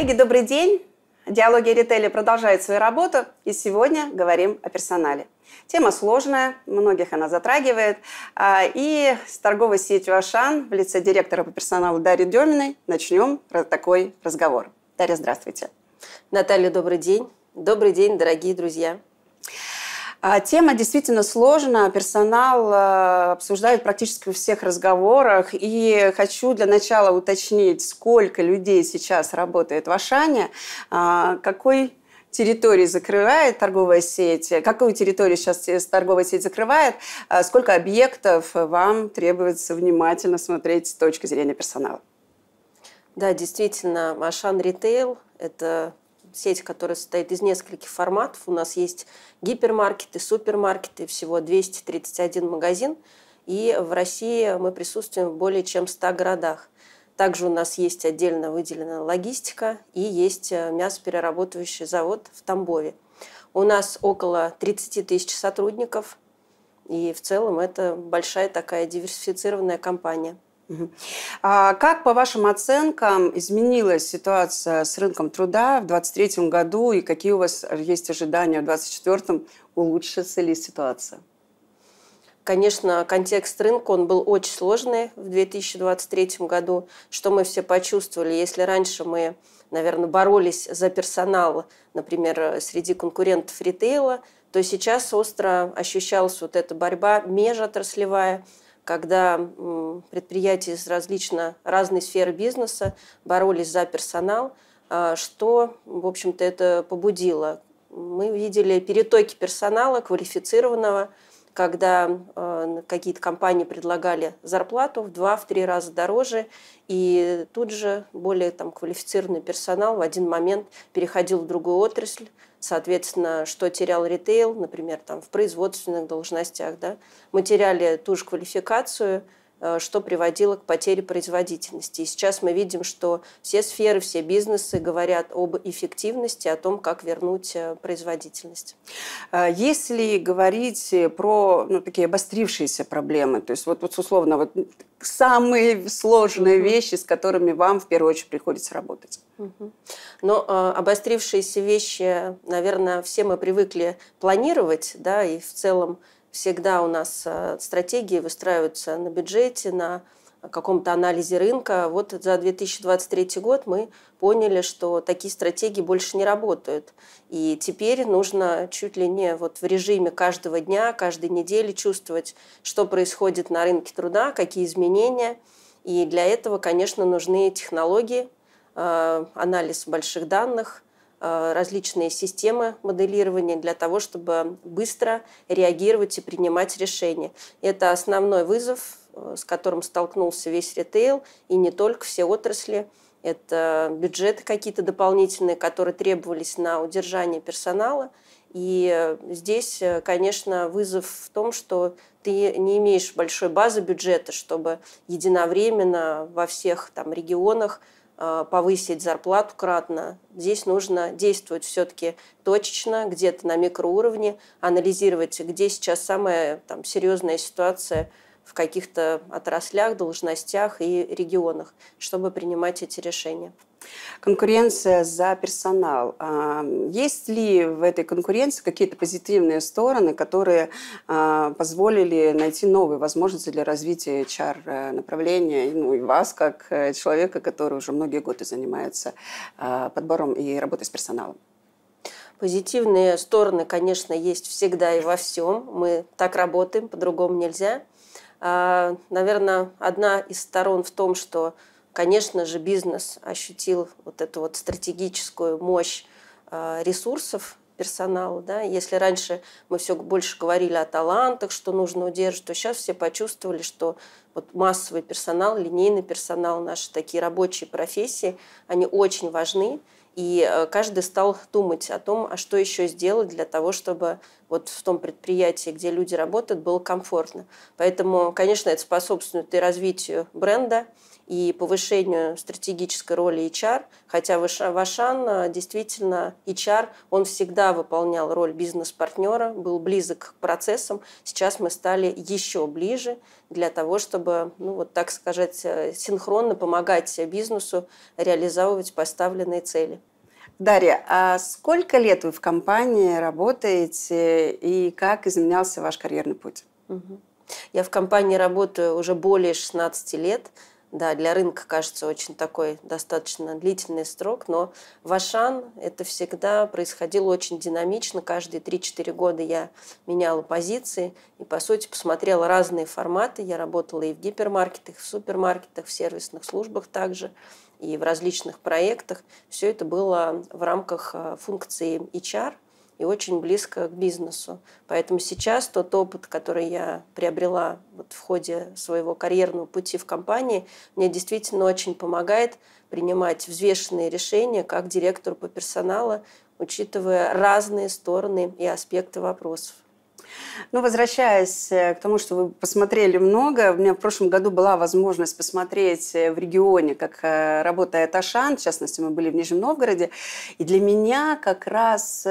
Коллеги, добрый день! Диалоги о ритейле продолжают свою работу, и сегодня говорим о персонале. Тема сложная, многих она затрагивает, и с торговой сетью «Ашан» в лице директора по персоналу Дарьи Деминой начнем такой разговор. Дарья, здравствуйте. Наталья, добрый день. Добрый день, дорогие друзья. Тема действительно сложная, персонал обсуждают практически во всех разговорах. И хочу для начала уточнить, сколько людей сейчас работает в «Ашане», какой территории закрывает торговая сеть, какую территорию сейчас торговая сеть закрывает, сколько объектов вам требуется внимательно смотреть с точки зрения персонала. Да, действительно, «Ашан Ритейл» – это сеть, которая состоит из нескольких форматов. У нас есть гипермаркеты, супермаркеты, всего 231 магазин. И в России мы присутствуем в более чем 100 городах. Также у нас есть отдельно выделена логистика и есть мясоперерабатывающий завод в Тамбове. У нас около 30 тысяч сотрудников. И в целом это большая такая диверсифицированная компания. Как, по вашим оценкам, изменилась ситуация с рынком труда в 2023 году и какие у вас есть ожидания в 2024? Улучшится ли ситуация? Конечно, контекст рынка он был очень сложный в 2023 году, что мы все почувствовали. Если раньше мы, наверное, боролись за персонал, например, среди конкурентов ритейла, то сейчас остро ощущалась вот эта борьба межотраслевая, когда предприятия из разной сферы бизнеса боролись за персонал, что, в общем-то, это побудило. Мы видели перетоки персонала квалифицированного, когда какие-то компании предлагали зарплату в 2-3 раза дороже, и тут же более квалифицированный персонал в один момент переходил в другую отрасль. Соответственно, что терял ритейл, например, в производственных должностях, да, мы теряли ту же квалификацию, что приводило к потере производительности. И сейчас мы видим, что все сферы, все бизнесы говорят об эффективности, о том, как вернуть производительность. Если говорить про такие обострившиеся проблемы, то есть вот условно самые сложные вещи, с которыми вам в первую очередь приходится работать. Но обострившиеся вещи, наверное, все мы привыкли планировать, да, и в целом всегда у нас стратегии выстраиваются на бюджете, на каком-то анализе рынка. Вот за 2023 год мы поняли, что такие стратегии больше не работают. И теперь нужно чуть ли не в режиме каждого дня, каждой недели чувствовать, что происходит на рынке труда, какие изменения. И для этого, конечно, нужны технологии, анализ больших данных, различные системы моделирования для того, чтобы быстро реагировать и принимать решения. Это основной вызов, с которым столкнулся весь ритейл, и не только, все отрасли. Это бюджеты какие-то дополнительные, которые требовались на удержание персонала. И здесь, конечно, вызов в том, что ты не имеешь большой базы бюджета, чтобы единовременно во всех регионах повысить зарплату кратно. Здесь нужно действовать все-таки точечно, где-то на микроуровне, анализировать, где сейчас самая серьезная ситуация в каких-то отраслях, должностях и регионах, чтобы принимать эти решения. Конкуренция за персонал. Есть ли в этой конкуренции какие-то позитивные стороны, которые позволили найти новые возможности для развития HR-направления, и вас, как человека, который уже многие годы занимается подбором и работой с персоналом? Позитивные стороны, конечно, есть всегда и во всем. Мы так работаем, по-другому нельзя. Наверное, одна из сторон в том, что, конечно же, бизнес ощутил эту стратегическую мощь ресурсов персонала. Да? Если раньше мы все больше говорили о талантах, что нужно удерживать, то сейчас все почувствовали, что массовый персонал, линейный персонал, наши такие рабочие профессии, они очень важны. И каждый стал думать о том, а что еще сделать для того, чтобы вот в том предприятии, где люди работают, было комфортно. Поэтому, конечно, это способствует и развитию бренда, и повышению стратегической роли HR, хотя в Ашан действительно HR, он всегда выполнял роль бизнес-партнера, был близок к процессам. Сейчас мы стали еще ближе для того, чтобы, ну, вот так сказать, синхронно помогать бизнесу реализовывать поставленные цели. Дарья, а сколько лет вы в компании работаете и как изменялся ваш карьерный путь? Я в компании работаю уже более 16 лет. Да, для рынка кажется очень такой достаточно длительный срок, но в Ашан это всегда происходило очень динамично. Каждые 3-4 года я меняла позиции и, по сути, посмотрела разные форматы. Я работала и в гипермаркетах, и в супермаркетах, в сервисных службах также, и в различных проектах. Все это было в рамках функции HR и очень близко к бизнесу. Поэтому сейчас тот опыт, который я приобрела вот в ходе своего карьерного пути в компании, мне действительно очень помогает принимать взвешенные решения как директору по персоналу, учитывая разные стороны и аспекты вопросов. Ну, возвращаясь к тому, что вы посмотрели много, у меня в прошлом году была возможность посмотреть в регионе, как работает Ашан, в частности, мы были в Нижнем Новгороде, и для меня как раз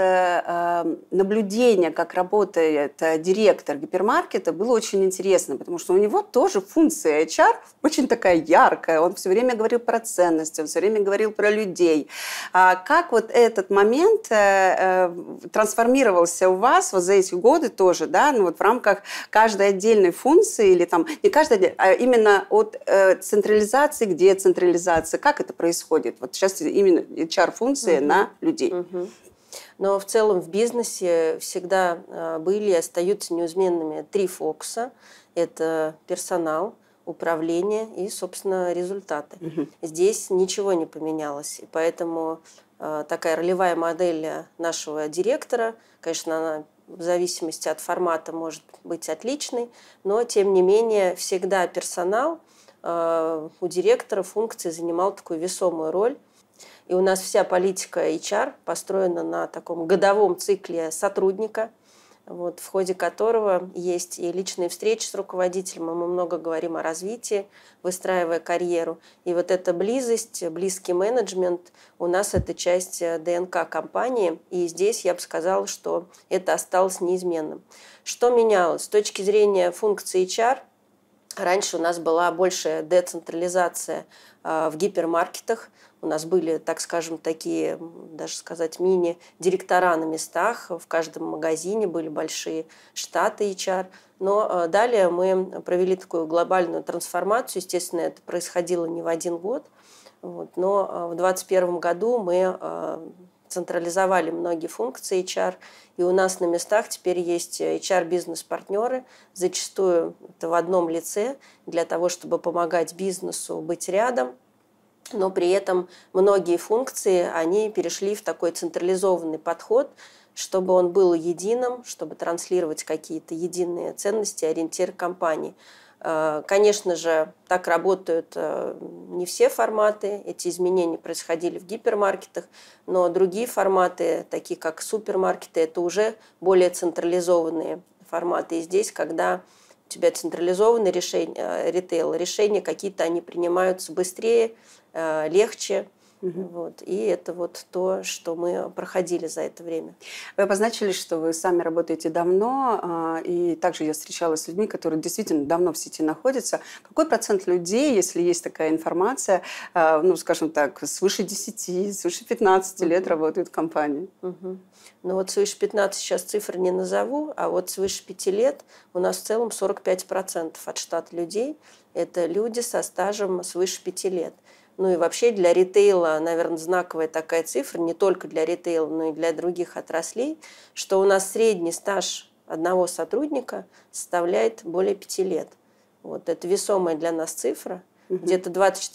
наблюдение, как работает директор гипермаркета, было очень интересно, потому что у него тоже функция HR очень такая яркая, он все время говорил про ценности, он все время говорил про людей. А как вот этот момент трансформировался у вас вот за эти годы тоже, да, ну вот в рамках каждой отдельной функции или там не каждой, а именно от централизации к децентрализации, как это происходит? Вот сейчас именно HR-функции на людей. Но в целом в бизнесе всегда были и остаются неизменными 3 фокуса. Это персонал, управление и, собственно, результаты. Здесь ничего не поменялось. И поэтому такая ролевая модель нашего директора, конечно, она в зависимости от формата может быть отличной, но, тем не менее, всегда персонал у директора функции занимал такую весомую роль. И у нас вся политика HR построена на таком годовом цикле сотрудника, вот, в ходе которого есть и личные встречи с руководителем, и мы много говорим о развитии, выстраивая карьеру. И вот эта близость, близкий менеджмент, у нас это часть ДНК компании, и здесь я бы сказала, что это осталось неизменным. Что менялось? С точки зрения функции HR, раньше у нас была большая децентрализация в гипермаркетах. У нас были, так скажем, такие, даже сказать, мини-директора на местах. В каждом магазине были большие штаты HR. Но далее мы провели такую глобальную трансформацию. Естественно, это происходило не в один год. Вот. Но в 2021 году мы централизовали многие функции HR, и у нас на местах теперь есть HR-бизнес-партнеры, зачастую это в одном лице, для того, чтобы помогать бизнесу быть рядом, но при этом многие функции, они перешли в такой централизованный подход, чтобы он был единым, чтобы транслировать какие-то единые ценности, ориентиры компании. Конечно же, так работают не все форматы. Эти изменения происходили в гипермаркетах, но другие форматы, такие как супермаркеты, это уже более централизованные форматы. И здесь, когда у тебя централизованный ритейл, решения какие-то они принимаются быстрее, легче. Вот. И это вот то, что мы проходили за это время. Вы обозначили, что вы сами работаете давно, и также я встречалась с людьми, которые действительно давно в сети находятся. Какой процент людей, если есть такая информация, ну, скажем так, свыше 10, свыше 15 лет работают в компании? Ну вот свыше 15 сейчас цифр не назову, а вот свыше 5 лет у нас в целом 45% от штата людей – это люди со стажем свыше 5 лет. Ну и вообще для ритейла, наверное, знаковая такая цифра, не только для ритейла, но и для других отраслей, что у нас средний стаж одного сотрудника составляет более 5 лет. Вот это весомая для нас цифра. Где-то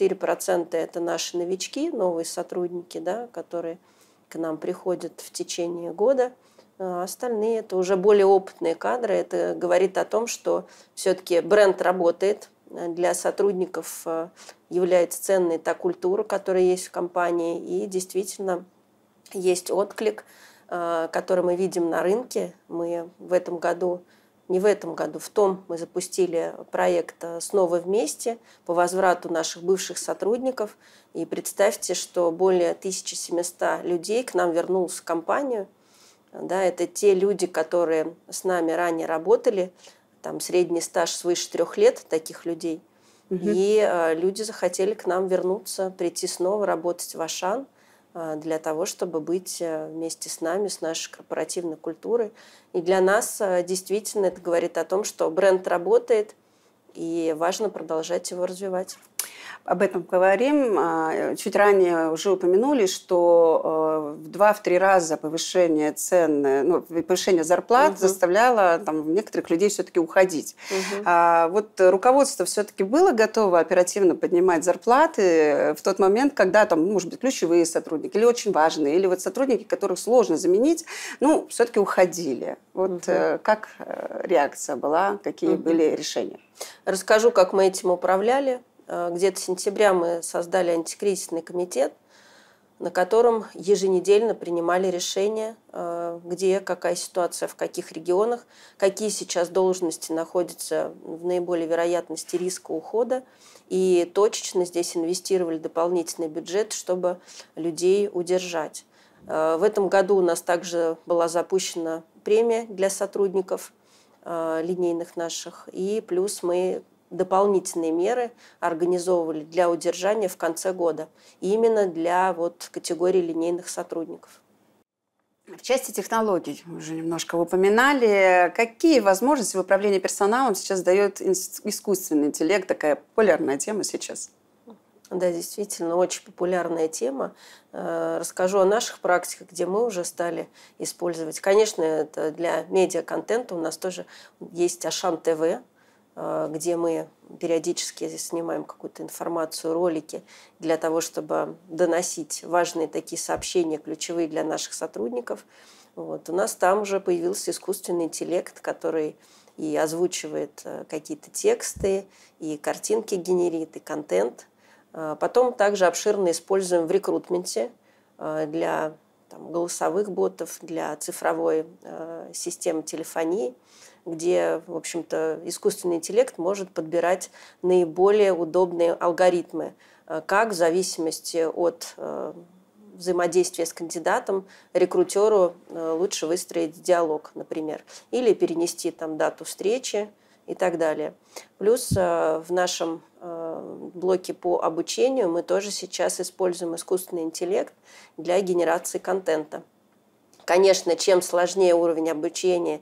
24% это наши новички, новые сотрудники, да, которые к нам приходят в течение года. А остальные это уже более опытные кадры. Это говорит о том, что все-таки бренд работает. Для сотрудников является ценной та культура, которая есть в компании, и действительно есть отклик который мы видим на рынке. Мы в этом году, не в этом году, в том мы запустили проект «Снова вместе» по возврату наших бывших сотрудников. И представьте, что более 1700 людей к нам вернулось в компанию. Да, это те люди, которые с нами ранее работали, там средний стаж свыше 3 лет таких людей. И люди захотели к нам вернуться, прийти снова работать в Ашан для того, чтобы быть вместе с нами, с нашей корпоративной культурой. И для нас действительно это говорит о том, что бренд работает, и важно продолжать его развивать. Об этом говорим. Чуть ранее уже упомянули, что в 2-3 раза повышение цен, повышение зарплат заставляло некоторых людей все-таки уходить. Вот руководство все-таки было готово оперативно поднимать зарплаты в тот момент, когда, может быть, ключевые сотрудники или очень важные, или вот сотрудники, которых сложно заменить, все-таки уходили. Вот как реакция была, какие были решения? Расскажу, как мы этим управляли. Где-то с сентября мы создали антикризисный комитет, на котором еженедельно принимали решения, где какая ситуация, в каких регионах, какие сейчас должности находятся в наиболее вероятности риска ухода. И точечно здесь инвестировали дополнительный бюджет, чтобы людей удержать. В этом году у нас также была запущена премия для сотрудников линейных наших. И плюс мы дополнительные меры организовывали для удержания в конце года. Именно для категории линейных сотрудников. В части технологий, мы уже немножко упоминали, какие возможности в управлении персоналом сейчас дает искусственный интеллект? Такая популярная тема сейчас. Да, действительно, очень популярная тема. Расскажу о наших практиках, где мы уже стали использовать. Конечно, это для медиаконтента у нас тоже есть Ашан ТВ, где мы периодически снимаем какую-то информацию, ролики для того, чтобы доносить важные такие сообщения, ключевые для наших сотрудников. У нас там уже появился искусственный интеллект, который и озвучивает какие-то тексты, и картинки генерит, и контент. Потом также обширно используем в рекрутменте для голосовых ботов, для цифровой системы телефонии, где, в общем-то, искусственный интеллект может подбирать наиболее удобные алгоритмы, как в зависимости от взаимодействия с кандидатом рекрутеру лучше выстроить диалог, например, или перенести дату встречи и так далее. Плюс в нашем блоке по обучению мы тоже сейчас используем искусственный интеллект для генерации контента. Конечно, чем сложнее уровень обучения,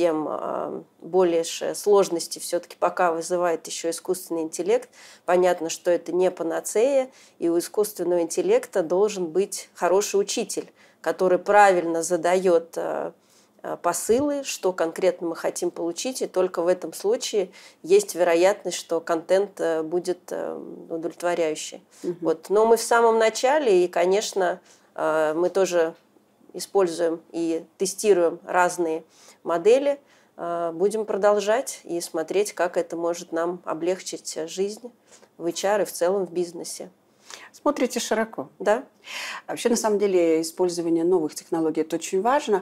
тем более сложности все-таки пока вызывает еще искусственный интеллект. Понятно, что это не панацея, и у искусственного интеллекта должен быть хороший учитель, который правильно задает посылы, что конкретно мы хотим получить, и только в этом случае есть вероятность, что контент будет удовлетворяющий. Но мы в самом начале, и, конечно, мы тоже используем и тестируем разные модели, будем продолжать и смотреть, как это может нам облегчить жизнь в HR и в целом в бизнесе. Смотрите широко. Да. Вообще, на самом деле, использование новых технологий – это очень важно.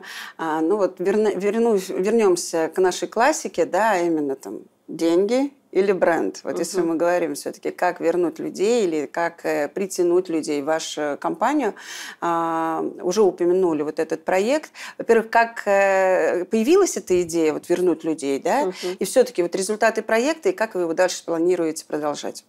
Вернемся к нашей классике, да, именно деньги или бренд. Если мы говорим все-таки, как вернуть людей или как притянуть людей в вашу компанию, уже упомянули этот проект. Во-первых, как появилась эта идея вернуть людей, да, и все-таки результаты проекта, и как вы его дальше планируете продолжать?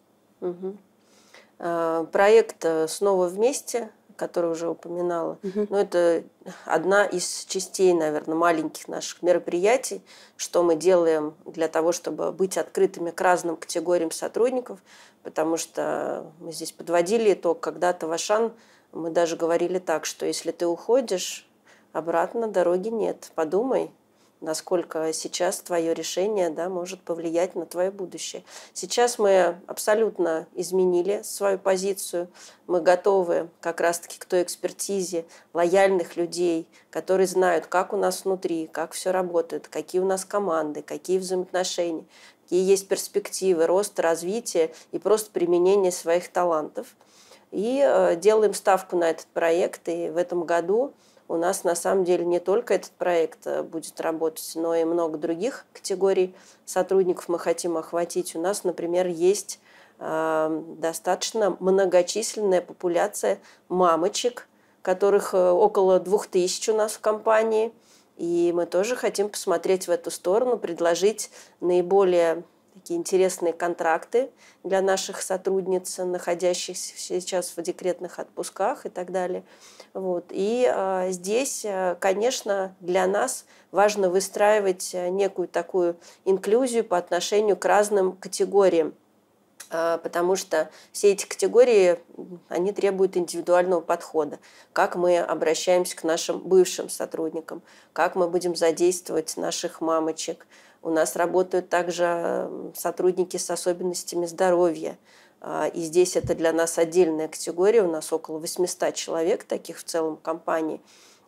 Проект «Снова вместе», который уже упоминала, это одна из частей, наверное, маленьких наших мероприятий, что мы делаем для того, чтобы быть открытыми к разным категориям сотрудников, потому что мы здесь подводили итог, когда-то в Ашан мы даже говорили так, что если ты уходишь, обратно дороги нет, подумай, насколько сейчас твое решение может повлиять на твое будущее. Сейчас мы абсолютно изменили свою позицию. Мы готовы как раз-таки к той экспертизе лояльных людей, которые знают, как у нас внутри, как все работает, какие у нас команды, какие взаимоотношения, какие есть перспективы роста, развития и просто применения своих талантов. И делаем ставку на этот проект. И в этом году у нас на самом деле не только этот проект будет работать, но и много других категорий сотрудников мы хотим охватить. У нас, например, есть достаточно многочисленная популяция мамочек, которых около 2000 у нас в компании. И мы тоже хотим посмотреть в эту сторону, предложить наиболее такие интересные контракты для наших сотрудниц, находящихся сейчас в декретных отпусках и так далее. Вот. И здесь, конечно, для нас важно выстраивать некую такую инклюзию по отношению к разным категориям, потому что все эти категории, они требуют индивидуального подхода. Как мы обращаемся к нашим бывшим сотрудникам, как мы будем задействовать наших мамочек. У нас работают также сотрудники с особенностями здоровья. И здесь это для нас отдельная категория. У нас около 800 человек таких в целом в компании.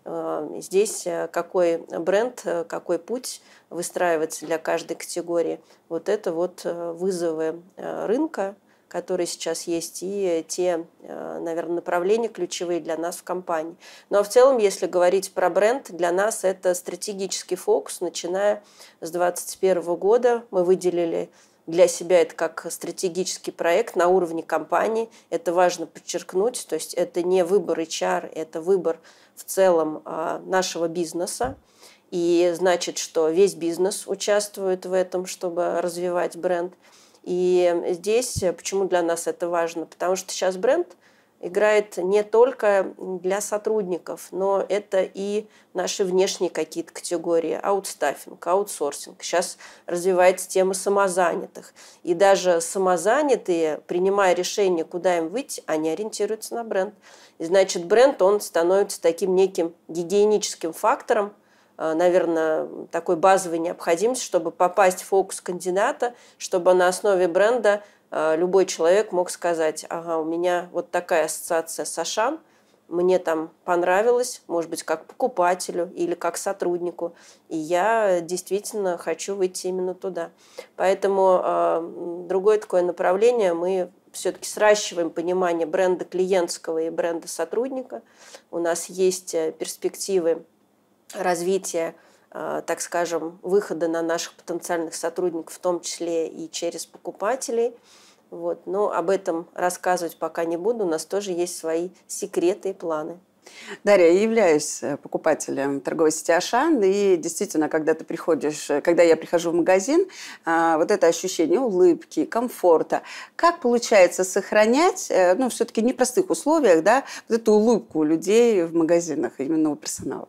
Здесь какой бренд, какой путь выстраивается для каждой категории. Вот это вот вызовы рынка, которые сейчас есть, и те, наверное, направления ключевые для нас в компании. Ну а в целом, если говорить про бренд, для нас это стратегический фокус. Начиная с 2021 года мы выделили для себя это как стратегический проект на уровне компании. Это важно подчеркнуть. То есть это не выбор HR, это выбор в целом нашего бизнеса. И значит, что весь бизнес участвует в этом, чтобы развивать бренд. И здесь почему для нас это важно? Потому что сейчас бренд играет не только для сотрудников, но это и наши внешние какие-то категории, аутстаффинг, аутсорсинг. Сейчас развивается тема самозанятых. И даже самозанятые, принимая решение, куда им выйти, они ориентируются на бренд. И значит, бренд, он становится таким неким гигиеническим фактором, наверное, такой базовой необходимости, чтобы попасть в фокус кандидата, чтобы на основе бренда любой человек мог сказать: ага, у меня вот такая ассоциация с Ашан, мне там понравилось, может быть, как покупателю или как сотруднику, и я действительно хочу выйти именно туда. Поэтому другое такое направление мы все-таки сращиваем понимание бренда клиентского и бренда сотрудника. У нас есть перспективы развития, так скажем, выхода на наших потенциальных сотрудников, в том числе и через покупателей. Вот. Но об этом рассказывать пока не буду. У нас тоже есть свои секреты и планы. Дарья, я являюсь покупателем торговой сети «Ашан», и действительно, когда ты приходишь, когда я прихожу в магазин, вот это ощущение улыбки, комфорта, как получается сохранять, ну, все-таки в непростых условиях, да, вот эту улыбку у людей в магазинах, именно у персонала?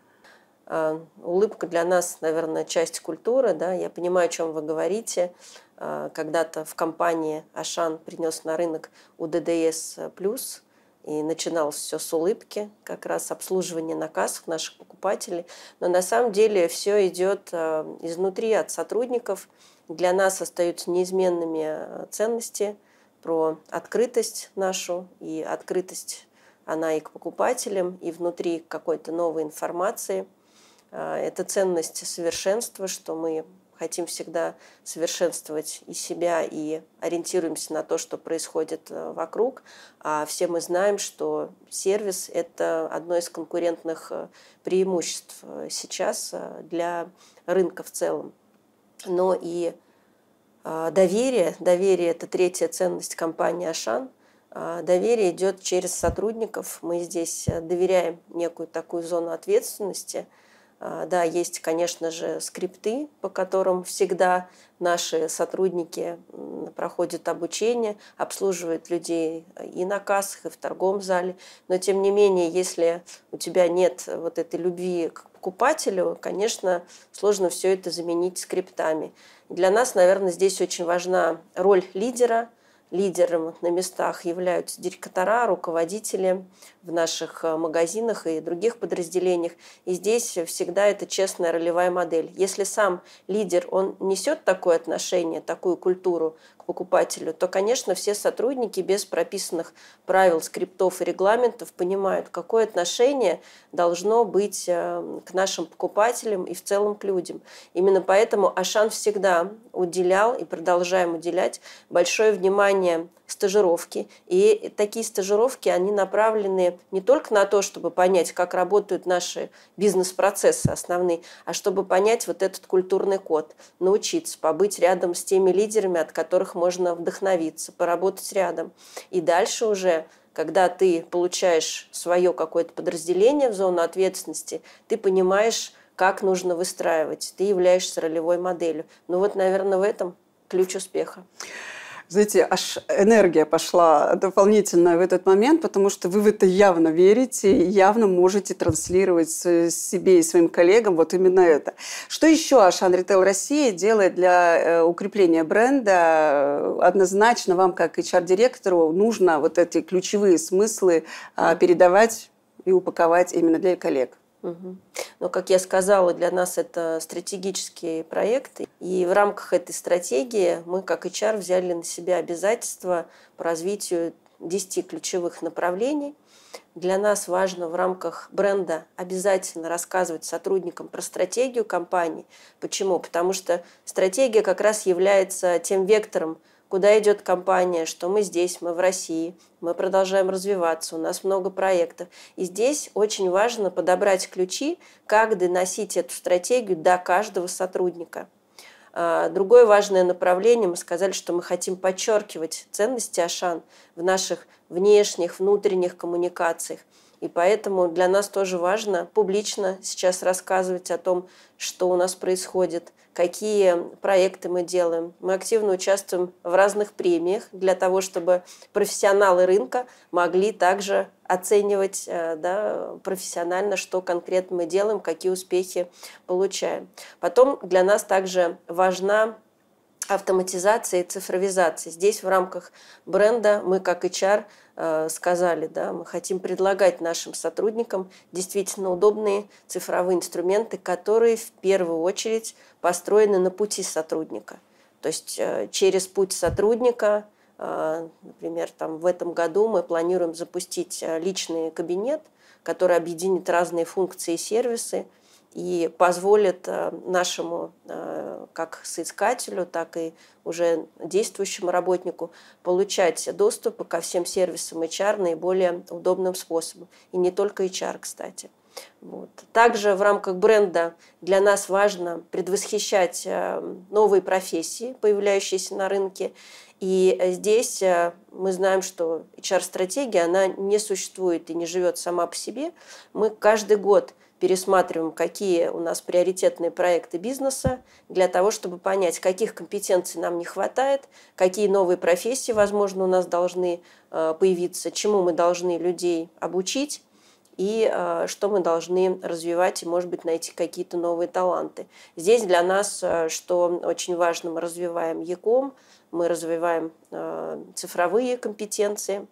Улыбка для нас, наверное, часть культуры. Да? Я понимаю, о чем вы говорите. Когда-то в компании «Ашан» принес на рынок УДДС+, и начиналось все с улыбки, как раз обслуживание на кассах наших покупателей. Но на самом деле все идет изнутри, от сотрудников. Для нас остаются неизменными ценности про открытость нашу, и открытость она и к покупателям, и внутри какой-то новой информации. Это ценность совершенства, что мы хотим всегда совершенствовать и себя, и ориентируемся на то, что происходит вокруг. А все мы знаем, что сервис – это одно из конкурентных преимуществ сейчас для рынка в целом. Но и доверие – это третья ценность компании «Ашан». Доверие идет через сотрудников. Мы здесь доверяем некую такую зону ответственности. Да, есть, конечно же, скрипты, по которым всегда наши сотрудники проходят обучение, обслуживают людей и на кассах, и в торговом зале. Но, тем не менее, если у тебя нет вот этой любви к покупателю, конечно, сложно все это заменить скриптами. Для нас, наверное, здесь очень важна роль лидера. Лидером на местах являются директора, руководители в наших магазинах и других подразделениях. И здесь всегда это честная ролевая модель. Если сам лидер, он несет такое отношение, такую культуру к покупателю, то, конечно, все сотрудники без прописанных правил, скриптов и регламентов понимают, какое отношение должно быть к нашим покупателям и в целом к людям. Именно поэтому «Ашан» всегда уделял и продолжаем уделять большое внимание стажировки. И такие стажировки, они направлены времени не только на то, чтобы понять, как работают наши бизнес-процессы основные, а чтобы понять вот этот культурный код, научиться побыть рядом с теми лидерами, от которых можно вдохновиться, поработать рядом. И дальше уже, когда ты получаешь свое какое-то подразделение в зону ответственности, ты понимаешь, как нужно выстраивать. Ты являешься ролевой моделью. Ну вот, наверное, в этом ключ успеха. Знаете, аж энергия пошла дополнительно в этот момент, потому что вы в это явно верите и явно можете транслировать себе и своим коллегам вот именно это. Что еще Ашан Ритейл Россия делает для укрепления бренда? Однозначно вам, как HR-директору, нужно вот эти ключевые смыслы передавать и упаковать именно для коллег. Но, как я сказала, для нас это стратегический проект. И в рамках этой стратегии мы, как HR, взяли на себя обязательства по развитию 10 ключевых направлений. Для нас важно в рамках бренда обязательно рассказывать сотрудникам про стратегию компании. Почему? Потому что стратегия как раз является тем вектором, куда идет компания, что мы здесь, мы в России, мы продолжаем развиваться, у нас много проектов. И здесь очень важно подобрать ключи, как доносить эту стратегию до каждого сотрудника. Другое важное направление, мы сказали, что мы хотим подчеркивать ценности Ашан в наших внешних, внутренних коммуникациях. И поэтому для нас тоже важно публично сейчас рассказывать о том, что у нас происходит, какие проекты мы делаем. Мы активно участвуем в разных премиях для того, чтобы профессионалы рынка могли также оценивать профессионально, что конкретно мы делаем, какие успехи получаем. Потом для нас также важна автоматизация и цифровизация. Здесь в рамках бренда мы, как HR, сказали, мы хотим предлагать нашим сотрудникам действительно удобные цифровые инструменты, которые в первую очередь построены на пути сотрудника. То есть через путь сотрудника, например, в этом году мы планируем запустить личный кабинет, который объединит разные функции и сервисы, и позволит нашему как соискателю, так и уже действующему работнику получать доступ ко всем сервисам HR наиболее удобным способом. И не только HR, кстати. Вот. Также в рамках бренда для нас важно предвосхищать новые профессии, появляющиеся на рынке. И здесь мы знаем, что HR-стратегия, она не существует и не живет сама по себе. Мы каждый год пересматриваем, какие у нас приоритетные проекты бизнеса, для того, чтобы понять, каких компетенций нам не хватает, какие новые профессии, возможно, у нас должны появиться, чему мы должны людей обучить и что мы должны развивать и, может быть, найти какие-то новые таланты. Здесь для нас, что очень важно, мы развиваем e-com, мы развиваем цифровые компетенции.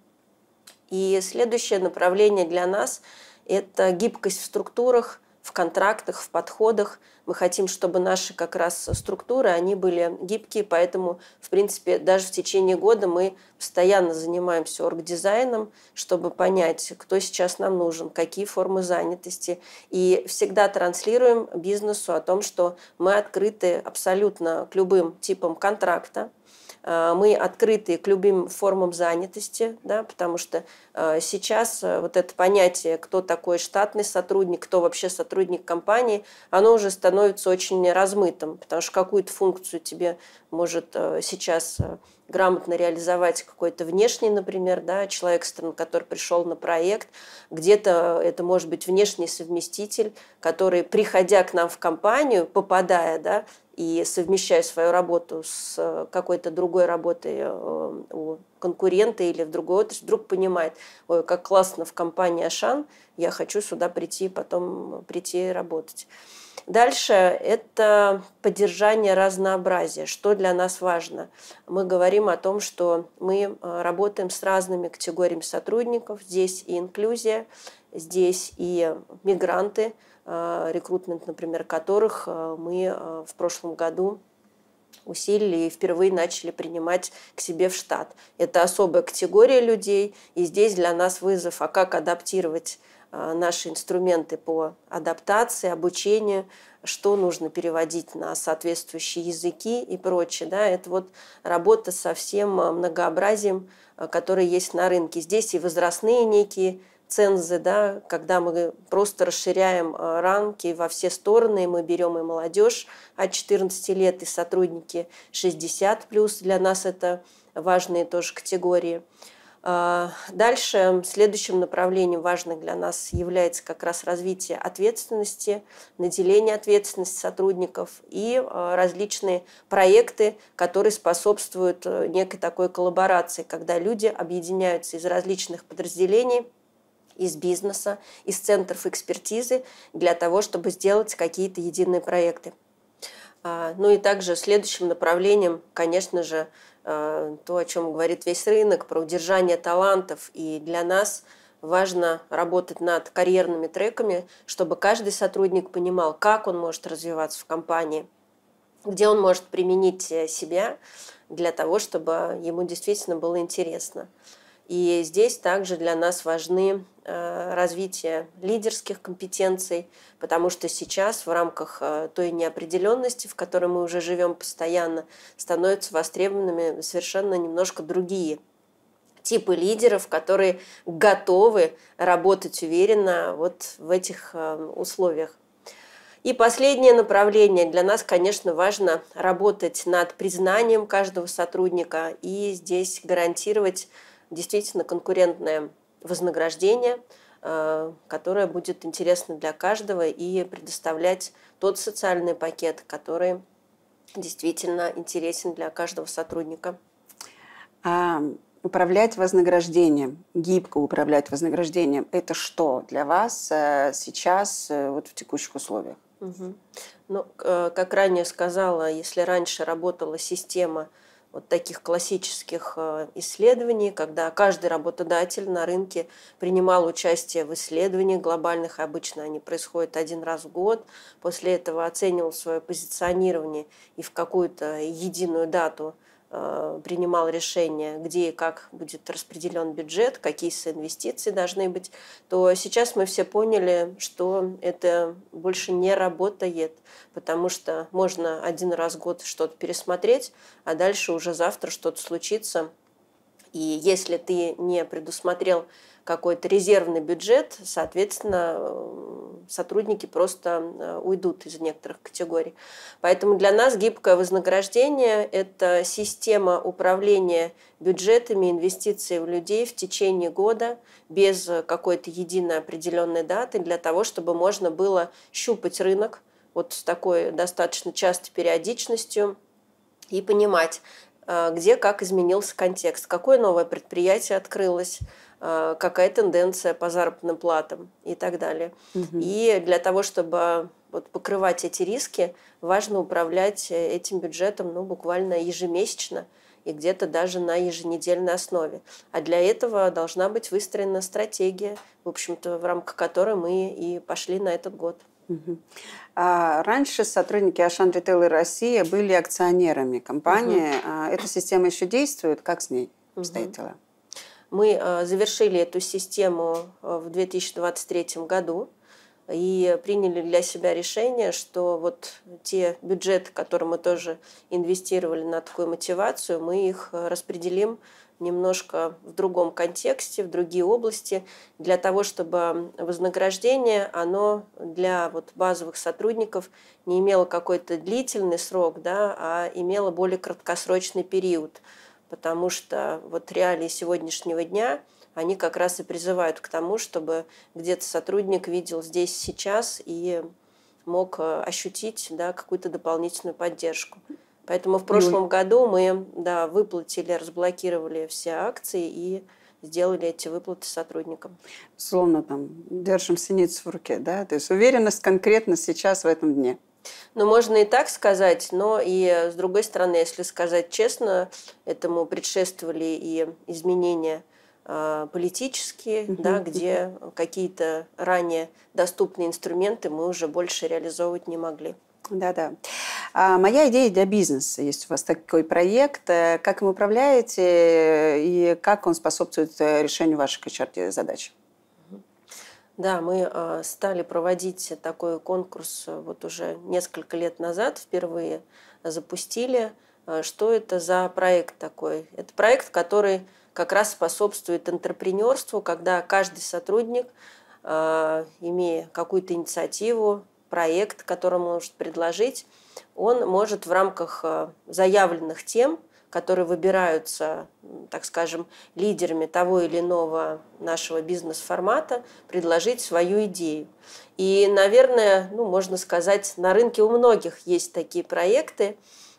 И следующее направление для нас – это гибкость в структурах, в контрактах, в подходах. Мы хотим, чтобы наши как раз структуры, они были гибкие, поэтому, в принципе, даже в течение года мы постоянно занимаемся оргдизайном, чтобы понять, кто сейчас нам нужен, какие формы занятости. И всегда транслируем бизнесу о том, что мы открыты абсолютно к любым типам контракта. Мы открыты к любым формам занятости, потому что сейчас вот это понятие, кто такой штатный сотрудник, кто вообще сотрудник компании, оно уже становится очень размытым, потому что какую-то функцию тебе может сейчас грамотно реализовать какой-то внешний, например, человек, который пришел на проект, где-то это может быть внешний совместитель, который, приходя к нам в компанию, попадая, и совмещая свою работу с какой-то другой работой у конкурента или в другой отрасли, вдруг понимает, ой, как классно в компании Ашан, я хочу сюда прийти, потом прийти работать. Дальше это поддержание разнообразия. Что для нас важно? Мы говорим о том, что мы работаем с разными категориями сотрудников. Здесь и инклюзия, здесь и мигранты, рекрутмент, например, которых мы в прошлом году усилили и впервые начали принимать к себе в штат. Это особая категория людей, и здесь для нас вызов, а как адаптировать наши инструменты по адаптации, обучению, что нужно переводить на соответствующие языки и прочее. Это вот работа со всем многообразием, которое есть на рынке. Здесь и возрастные некие цензы, да, когда мы просто расширяем рамки во все стороны, мы берем и молодежь от 14 лет, и сотрудники 60+, для нас это важные тоже категории. Дальше следующим направлением важным для нас является как раз развитие ответственности, наделение ответственности сотрудников и различные проекты, которые способствуют некой такой коллаборации, когда люди объединяются из различных подразделений, из бизнеса, из центров экспертизы для того, чтобы сделать какие-то единые проекты. Ну и также следующим направлением, конечно же, то, о чем говорит весь рынок, про удержание талантов. И для нас важно работать над карьерными треками, чтобы каждый сотрудник понимал, как он может развиваться в компании, где он может применить себя для того, чтобы ему действительно было интересно. И здесь также для нас важны развитие лидерских компетенций, потому что сейчас в рамках той неопределенности, в которой мы уже живем постоянно, становятся востребованными совершенно немножко другие типы лидеров, которые готовы работать уверенно вот в этих условиях. И последнее направление. Для нас, конечно, важно работать над признанием каждого сотрудника и здесь гарантировать действительно конкурентное вознаграждение, которое будет интересно для каждого, и предоставлять тот социальный пакет, который действительно интересен для каждого сотрудника. Управлять вознаграждением, гибко управлять вознаграждением, это что для вас сейчас вот в текущих условиях? Ну, как ранее сказала, если раньше работала система вот таких классических исследований, когда каждый работодатель на рынке принимал участие в исследованиях глобальных, обычно они происходят один раз в год, после этого оценивал свое позиционирование и в какую-то единую дату принимал решение, где и как будет распределен бюджет, какие инвестиции должны быть, то сейчас мы все поняли, что это больше не работает, потому что можно один раз в год что-то пересмотреть, а дальше уже завтра что-то случится. И если ты не предусмотрел какой-то резервный бюджет, соответственно, сотрудники просто уйдут из некоторых категорий. Поэтому для нас гибкое вознаграждение – это система управления бюджетами, инвестиций в людей в течение года без какой-то единой определенной даты, для того, чтобы можно было щупать рынок вот с такой достаточно частой периодичностью и понимать, где как изменился контекст, какое новое предприятие открылось, какая тенденция по заработным платам и так далее. И для того, чтобы вот покрывать эти риски, важно управлять этим бюджетом буквально ежемесячно и где-то даже на еженедельной основе. А для этого должна быть выстроена стратегия, в общем-то, в рамках которой мы и пошли на этот год. Раньше сотрудники Ашан Ритейл и Россия были акционерами компании. Эта система еще действует? Как с ней обстоят дела? Мы завершили эту систему в 2023 году и приняли для себя решение, что вот те бюджеты, которые мы тоже инвестировали на такую мотивацию, мы их распределим немножко в другом контексте, в другие области, для того, чтобы вознаграждение, оно для вот базовых сотрудников не имело какой-то длительный срок, да, а имело более краткосрочный период. Потому что вот реалии сегодняшнего дня, они как раз и призывают к тому, чтобы где-то сотрудник видел здесь сейчас и мог ощутить, да, какую-то дополнительную поддержку. Поэтому в прошлом году мы выплатили, разблокировали все акции и сделали эти выплаты сотрудникам. Словно там держим синицу в руке, да? То есть уверенность конкретно сейчас в этом дне. Ну, можно и так сказать, но и с другой стороны, если сказать честно, этому предшествовали и изменения политические, да, где какие-то ранее доступные инструменты мы уже больше реализовывать не могли. Да-да. Моя идея для бизнеса. Есть у вас такой проект. Как им управляете и как он способствует решению ваших HR-задач? Да, мы стали проводить такой конкурс вот уже несколько лет назад, впервые запустили. Что это за проект такой? Это проект, который как раз способствует интерпренерству, когда каждый сотрудник, имея какую-то инициативу, проект, который он может предложить, он может в рамках заявленных тем, которые выбираются, так скажем, лидерами того или иного нашего бизнес-формата, предложить свою идею. И, наверное, можно сказать, на рынке у многих есть такие проекты.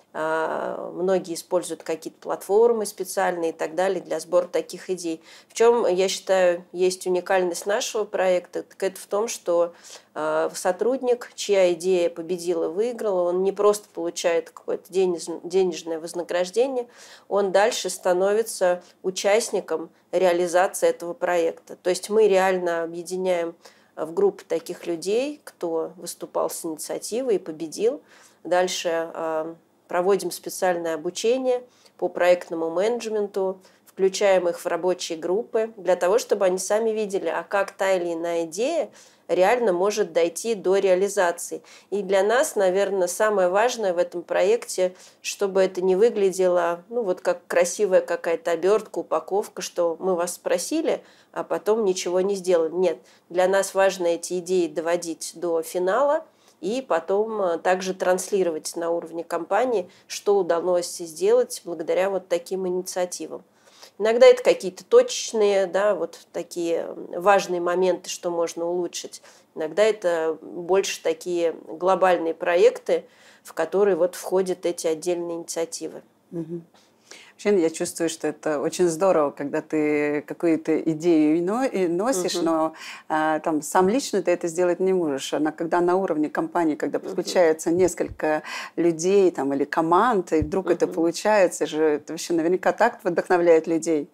Многие используют какие-то платформы специальные и так далее для сбора таких идей. В чем, я считаю, есть уникальность нашего проекта, так это в том, что сотрудник, чья идея победила, выиграла, он не просто получает какое-то денежное вознаграждение, он дальше становится участником реализации этого проекта. То есть мы реально объединяем в группу таких людей, кто выступал с инициативой и победил. Дальше проводим специальное обучение по проектному менеджменту, включаем их в рабочие группы для того, чтобы они сами видели, а как та или иная идея реально может дойти до реализации. И для нас, наверное, самое важное в этом проекте, чтобы это не выглядело, как красивая какая-то обертка, упаковка, что мы вас спросили, а потом ничего не сделали. Нет, для нас важно эти идеи доводить до финала, и потом также транслировать на уровне компании, что удалось сделать благодаря вот таким инициативам. Иногда это какие-то точечные, такие важные моменты, что можно улучшить. Иногда это больше такие глобальные проекты, в которые входят эти отдельные инициативы. Угу. Вообще, я чувствую, что это очень здорово, когда ты какую-то идею носишь, но сам лично ты это сделать не можешь. Когда на уровне компании, когда подключается несколько людей или команд, и вдруг это получается, это вообще наверняка так вдохновляет людей.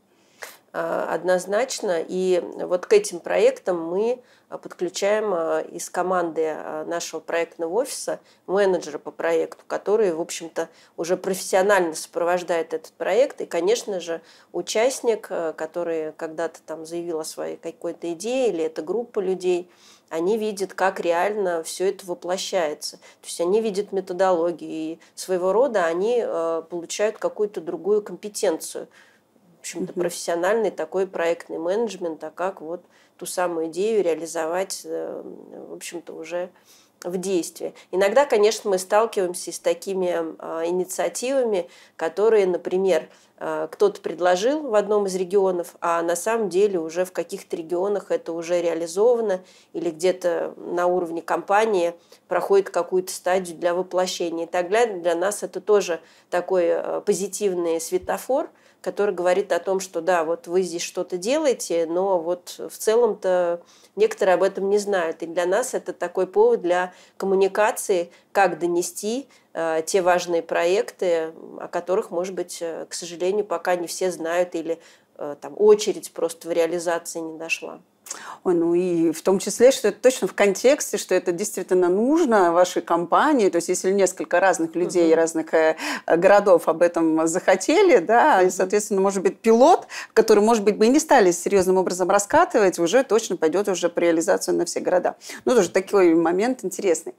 Однозначно. И вот к этим проектам мы подключаем из команды нашего проектного офиса менеджера по проекту, который, в общем-то, уже профессионально сопровождает этот проект. И, конечно же, участник, который когда-то заявил о своей какой-то идее, или это группа людей, они видят, как реально все это воплощается. То есть они видят методологию, и своего рода они получают какую-то другую компетенцию. В общем-то, профессиональный такой проектный менеджмент, а как ту самую идею реализовать, в общем-то, уже в действии. Иногда, конечно, мы сталкиваемся с такими инициативами, которые, например, кто-то предложил в одном из регионов, а на самом деле уже в каких-то регионах это уже реализовано или где-то на уровне компании проходит какую-то стадию для воплощения. И тогда для нас это тоже такой позитивный светофор, который говорит о том, что да, вы здесь что-то делаете, но в целом-то некоторые об этом не знают. И для нас это такой повод для коммуникации, как донести те важные проекты, о которых, может быть, к сожалению, пока не все знают или очередь просто в реализации не дошла. И в том числе, что это точно в контексте, что это действительно нужно вашей компании. То есть, если несколько разных людей, разных городов об этом захотели, и, соответственно, может быть, пилот, который, может быть, бы и не стали серьезным образом раскатывать, уже точно пойдет уже по реализацию на все города. Тоже такой момент интересный.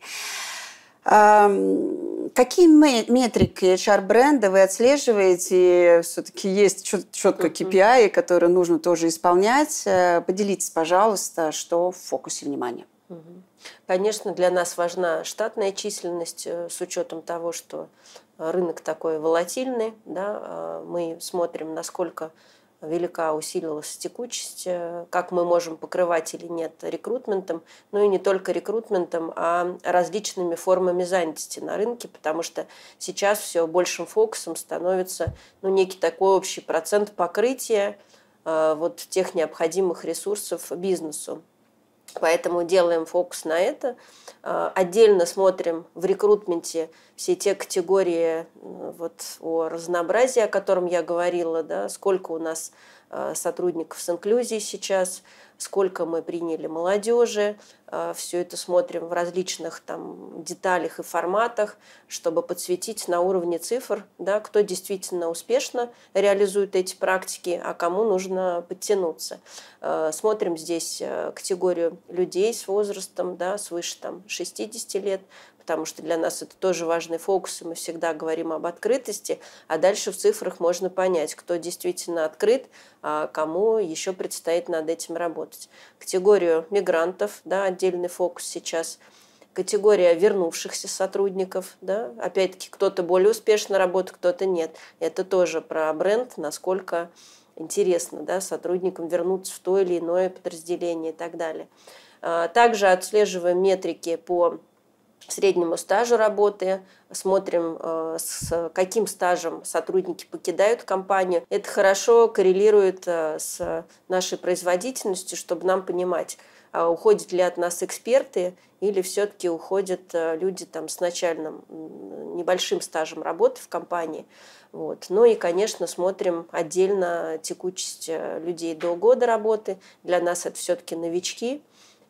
Какие метрики HR-бренда вы отслеживаете? Все-таки есть четко KPI, которые нужно тоже исполнять. Поделитесь, пожалуйста, что в фокусе внимания. Конечно, для нас важна штатная численность с учетом того, что рынок такой волатильный. Мы смотрим, насколько велика, усилилась текучесть, как мы можем покрывать или нет рекрутментом, и не только рекрутментом, а различными формами занятости на рынке, потому что сейчас все большим фокусом становится некий такой общий процент покрытия тех необходимых ресурсов бизнесу. Поэтому делаем фокус на это. Отдельно смотрим в рекрутменте все те категории о разнообразии, о котором я говорила, сколько у нас сотрудников с инклюзией сейчас, сколько мы приняли молодежи. Все это смотрим в различных деталях и форматах, чтобы подсветить на уровне цифр, кто действительно успешно реализует эти практики, а кому нужно подтянуться. Смотрим здесь категорию людей с возрастом, свыше 60 лет, потому что для нас это тоже важный фокус, и мы всегда говорим об открытости, а дальше в цифрах можно понять, кто действительно открыт, а кому еще предстоит над этим работать. Категорию мигрантов, да, отдельный фокус сейчас. Категория вернувшихся сотрудников, да, опять-таки кто-то более успешно работает, кто-то нет. Это тоже про бренд, насколько интересно, да, сотрудникам вернуться в то или иное подразделение и так далее. Также отслеживаем метрики по среднему стажу работы, смотрим, с каким стажем сотрудники покидают компанию. Это хорошо коррелирует с нашей производительностью, чтобы нам понимать, уходят ли от нас эксперты или все-таки уходят люди там, с начальным небольшим стажем работы в компании. Вот. Ну и, конечно, смотрим отдельно текучесть людей до года работы. Для нас это все-таки новички.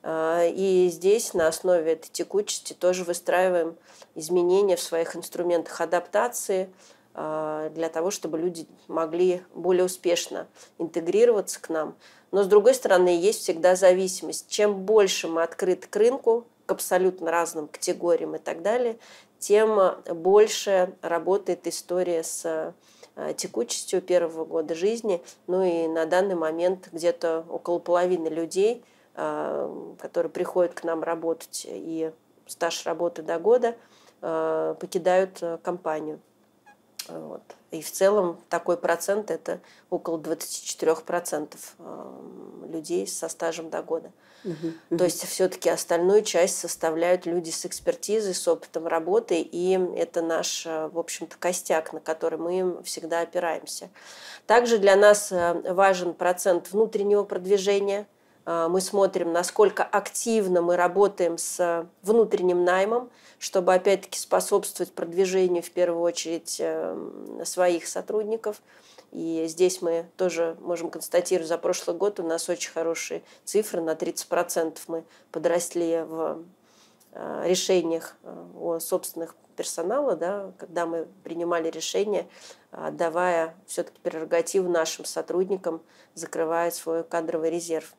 И здесь на основе этой текучести тоже выстраиваем изменения в своих инструментах адаптации для того, чтобы люди могли более успешно интегрироваться к нам. Но, с другой стороны, есть всегда зависимость. Чем больше мы открыты к рынку, к абсолютно разным категориям и так далее, тем больше работает история с текучестью первого года жизни. Ну и на данный момент где-то около половины людей, которые приходят к нам работать и стаж работы до года, покидают компанию. Вот. И в целом такой процент – это около 24% людей со стажем до года. То есть все-таки остальную часть составляют люди с экспертизой, с опытом работы, и это наш, в общем-то, костяк, на который мы всегда опираемся. Также для нас важен процент внутреннего продвижения. Мы смотрим, насколько активно мы работаем с внутренним наймом, чтобы, опять-таки, способствовать продвижению, в первую очередь, своих сотрудников. И здесь мы тоже можем констатировать, за прошлый год у нас очень хорошие цифры, на 30% мы подросли в решениях о собственных персонала, да, когда мы принимали решения, отдавая все-таки прерогативу нашим сотрудникам, закрывая свой кадровый резерв.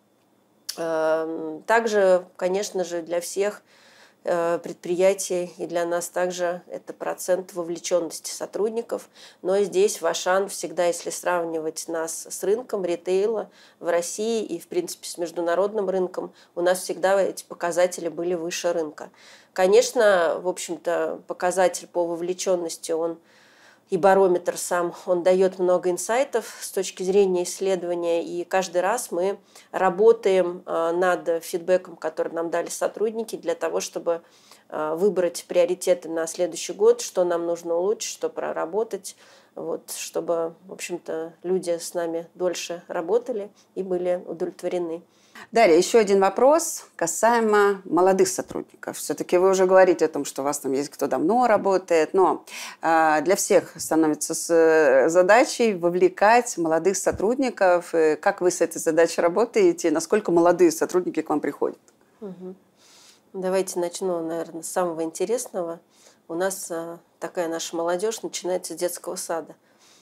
Также, конечно же, для всех предприятий и для нас также это процент вовлеченности сотрудников. Но здесь в Ашан всегда, если сравнивать нас с рынком ритейла в России и, в принципе, с международным рынком, у нас всегда эти показатели были выше рынка. Конечно, в общем-то, показатель по вовлеченности, он и барометр сам, он дает много инсайтов с точки зрения исследования, и каждый раз мы работаем над фидбэком, который нам дали сотрудники, для того, чтобы выбрать приоритеты на следующий год, что нам нужно улучшить, что проработать, вот, чтобы, в общем-то, люди с нами дольше работали и были удовлетворены. Дарья, еще один вопрос касаемо молодых сотрудников. Все-таки вы уже говорите о том, что у вас там есть кто давно работает, но для всех становится задачей вовлекать молодых сотрудников. Как вы с этой задачей работаете? Насколько молодые сотрудники к вам приходят? Давайте начну, наверное, с самого интересного. У нас такая наша молодежь начинается с детского сада.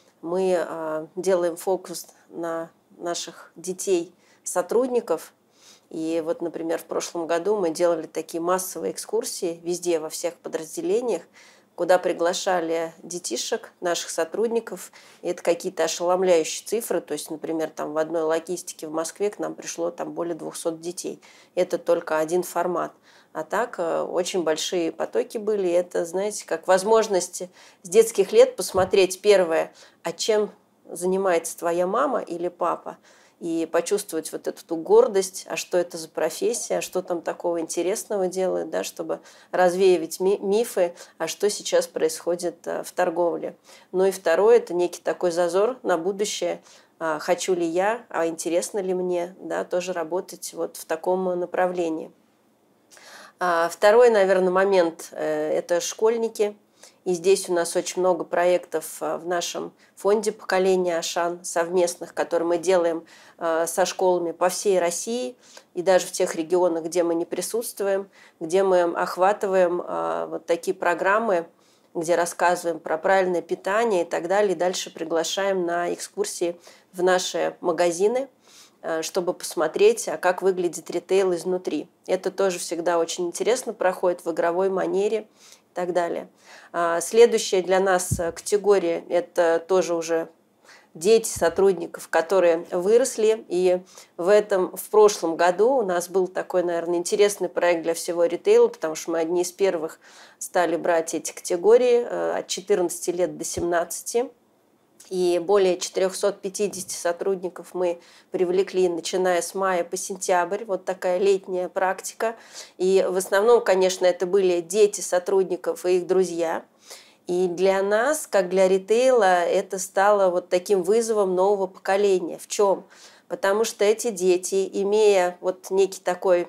Мы делаем фокус на наших детей, сотрудников. И вот, например, в прошлом году мы делали такие массовые экскурсии везде, во всех подразделениях, куда приглашали детишек, наших сотрудников. И это какие-то ошеломляющие цифры. То есть, например, там в одной логистике в Москве к нам пришло там более 200 детей. Это только один формат. А так очень большие потоки были. Это, знаете, как возможность с детских лет посмотреть первое, а чем занимается твоя мама или папа, и почувствовать вот эту гордость, а что это за профессия, а что там такого интересного делают, да, чтобы развеивать мифы, а что сейчас происходит в торговле. Ну и второе, это некий такой зазор на будущее. Хочу ли я, а интересно ли мне, да, тоже работать вот в таком направлении. Второй, наверное, момент – это школьники. И здесь у нас очень много проектов в нашем фонде поколения Ашан совместных, которые мы делаем со школами по всей России и даже в тех регионах, где мы не присутствуем, где мы охватываем вот такие программы, где рассказываем про правильное питание и так далее. И дальше приглашаем на экскурсии в наши магазины, чтобы посмотреть, а как выглядит ритейл изнутри. Это тоже всегда очень интересно проходит в игровой манере и так далее. Следующая для нас категория – это тоже уже дети сотрудников, которые выросли. И в прошлом году у нас был такой, наверное, интересный проект для всего ритейла, потому что мы одни из первых стали брать эти категории от 14 лет до 17. И более 450 сотрудников мы привлекли, начиная с мая по сентябрь. Вот такая летняя практика. И в основном, конечно, это были дети сотрудников и их друзья. И для нас, как для ритейла, это стало вот таким вызовом нового поколения. В чем? Потому что эти дети, имея вот некий такой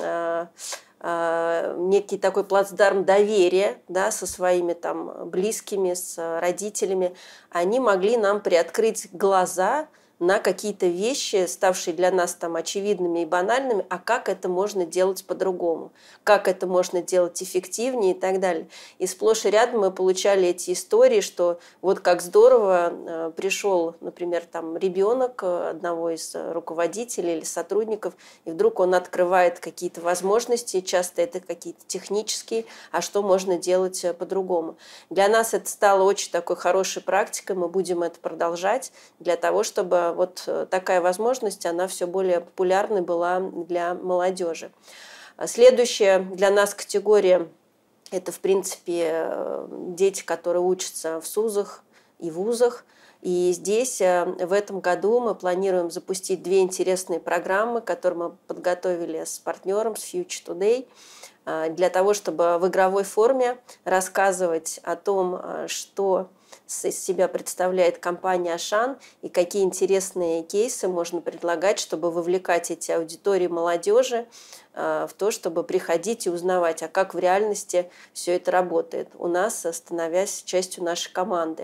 плацдарм доверия, да, со своими там близкими, с родителями, они могли нам приоткрыть глаза на какие-то вещи, ставшие для нас там очевидными и банальными, а как это можно делать по-другому, как это можно делать эффективнее и так далее. И сплошь и рядом мы получали эти истории, что вот как здорово пришел, например, там ребенок одного из руководителей или сотрудников, и вдруг он открывает какие-то возможности, часто это какие-то технические, а что можно делать по-другому. Для нас это стало очень такой хорошей практикой, мы будем это продолжать для того, чтобы вот такая возможность, она все более популярной была для молодежи. Следующая для нас категория – это, в принципе, дети, которые учатся в СУЗах и вузах. И здесь в этом году мы планируем запустить две интересные программы, которые мы подготовили с партнером, с Future Today, для того, чтобы в игровой форме рассказывать о том, что из себя представляет компания Ашан и какие интересные кейсы можно предлагать, чтобы вовлекать эти аудитории молодежи в то, чтобы приходить и узнавать, а как в реальности все это работает у нас, становясь частью нашей команды.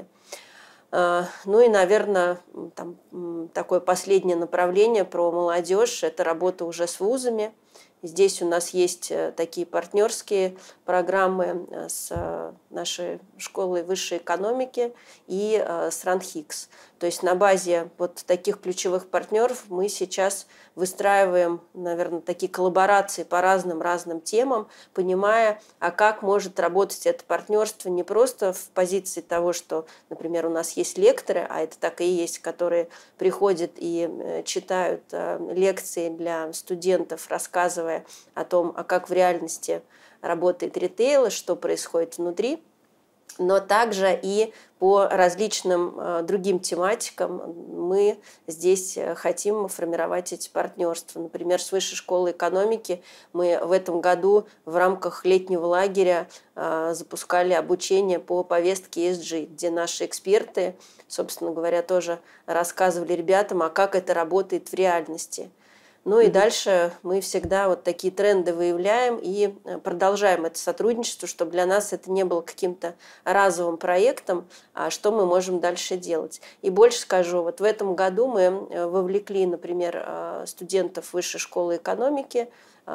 Ну и, наверное, такое последнее направление про молодежь – это работа уже с вузами. Здесь у нас есть такие партнерские программы с нашей школой высшей экономики и с РАНХИКС. То есть на базе вот таких ключевых партнеров мы сейчас выстраиваем, наверное, такие коллаборации по разным темам, понимая, а как может работать это партнерство не просто в позиции того, что, например, у нас есть лекторы, а это так и есть, которые приходят и читают лекции для студентов, рассказывая о том, а как в реальности работает ритейл и что происходит внутри, но также и по различным другим тематикам мы здесь хотим формировать эти партнерства. Например, с Высшей школой экономики мы в этом году в рамках летнего лагеря запускали обучение по повестке ESG, где наши эксперты, собственно говоря, тоже рассказывали ребятам, а как это работает в реальности. Ну и дальше мы всегда вот такие тренды выявляем и продолжаем это сотрудничество, чтобы для нас это не было каким-то разовым проектом, а что мы можем дальше делать. И больше скажу, вот в этом году мы вовлекли, например, студентов Высшей школы экономики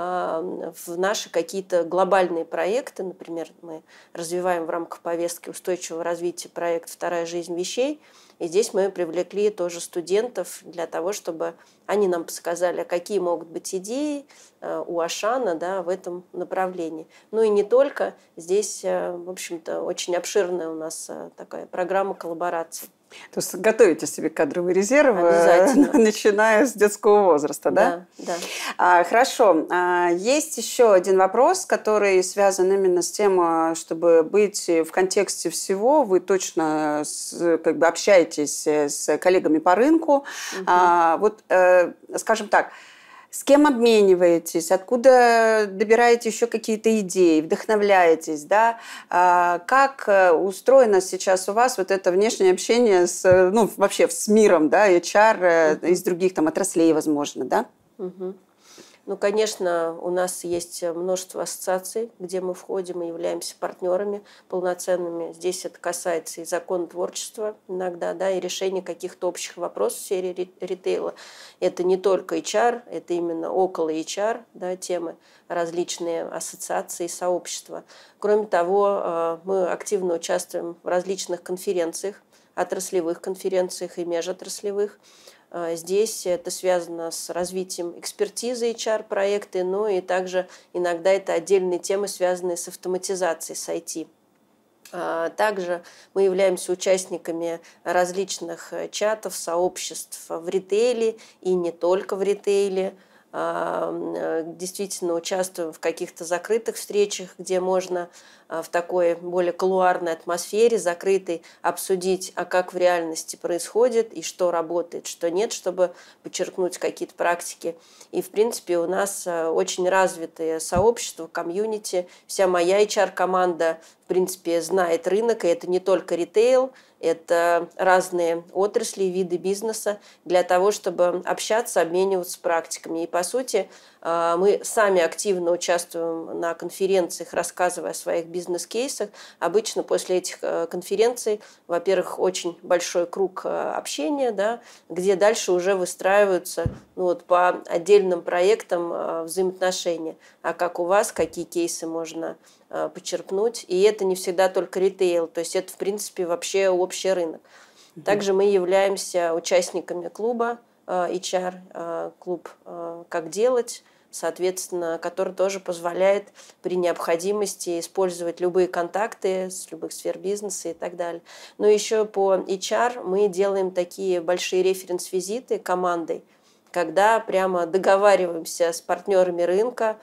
в наши какие-то глобальные проекты. Например, мы развиваем в рамках повестки устойчивого развития проект «Вторая жизнь вещей». И здесь мы привлекли тоже студентов для того, чтобы они нам подсказали, какие могут быть идеи у Ашана, да, в этом направлении. Ну и не только. Здесь, в общем-то, очень обширная у нас такая программа коллабораций. То есть готовите себе кадровый резерв, начиная с детского возраста, да? Да. Хорошо. Есть еще один вопрос, который связан именно с тем, чтобы быть в контексте всего. Вы точно как бы общаетесь с коллегами по рынку. Вот, скажем так, с кем обмениваетесь, откуда добираете еще какие-то идеи, вдохновляетесь, да? Как устроено сейчас у вас вот это внешнее общение вообще с миром, да, HR, из других там отраслей, возможно, да? Ну, конечно, у нас есть множество ассоциаций, где мы входим и являемся партнерами полноценными. Здесь это касается и законотворчества иногда, да, и решения каких-то общих вопросов в сфере ритейла. Это не только HR, это именно около HR, да, темы, различные ассоциации и сообщества. Кроме того, мы активно участвуем в различных конференциях, отраслевых конференциях и межотраслевых. Здесь это связано с развитием экспертизы HR-проекты, но и также иногда это отдельные темы, связанные с автоматизацией, с IT. Также мы являемся участниками различных чатов, сообществ в ритейле и не только в ритейле. Действительно участвуем в каких-то закрытых встречах, где можно в такой более кулуарной атмосфере, закрытой, обсудить, а как в реальности происходит и что работает, что нет, чтобы подчеркнуть какие-то практики. И, в принципе, у нас очень развитое сообщество, комьюнити. Вся моя HR-команда, в принципе, знает рынок, и это не только ритейл, это разные отрасли, виды бизнеса для того, чтобы общаться, обмениваться практиками. И, по сути, мы сами активно участвуем на конференциях, рассказывая о своих бизнес-кейсах. Обычно после этих конференций, во-первых, очень большой круг общения, да, где дальше уже выстраиваются по отдельным проектам взаимоотношения. А как у вас, какие кейсы можно почерпнуть. И это не всегда только ритейл, то есть это, в принципе, вообще общий рынок. Также мы являемся участниками клуба HR, клуб «Как делать», соответственно, который тоже позволяет при необходимости использовать любые контакты с любых сфер бизнеса и так далее. Но еще по HR мы делаем такие большие референс-визиты командой, когда прямо договариваемся с партнерами рынка.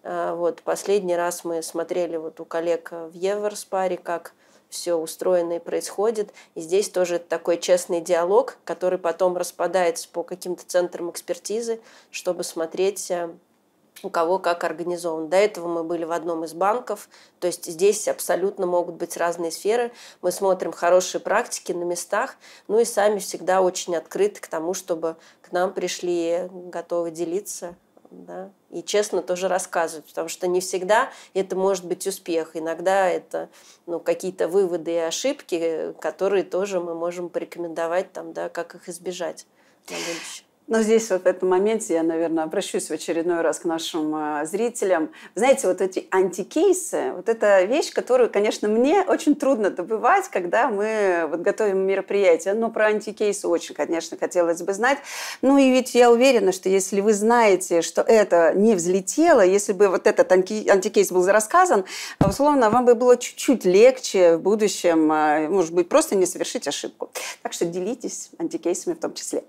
Последний раз мы смотрели у коллег в Евроспаре, как все устроено и происходит. И здесь тоже такой честный диалог, который потом распадается по каким-то центрам экспертизы, чтобы смотреть, у кого как организован. До этого мы были в одном из банков, то есть здесь абсолютно могут быть разные сферы. Мы смотрим хорошие практики на местах, и сами всегда очень открыты к тому, чтобы к нам пришли, готовы делиться. Да, и честно тоже рассказывать, потому что не всегда это может быть успех. Иногда это какие-то выводы и ошибки, которые тоже мы можем порекомендовать, как их избежать на будущее. Но здесь в этом моменте я, наверное, обращусь в очередной раз к нашим зрителям. Знаете, эти антикейсы, это вещь, которую, конечно, мне очень трудно добывать, когда мы готовим мероприятие. Но про антикейсы очень, конечно, хотелось бы знать. И ведь я уверена, что если вы знаете, что это не взлетело, если бы этот антикейс был рассказан, условно, вам бы было чуть-чуть легче в будущем, может быть, просто не совершить ошибку. Так что делитесь антикейсами в том числе.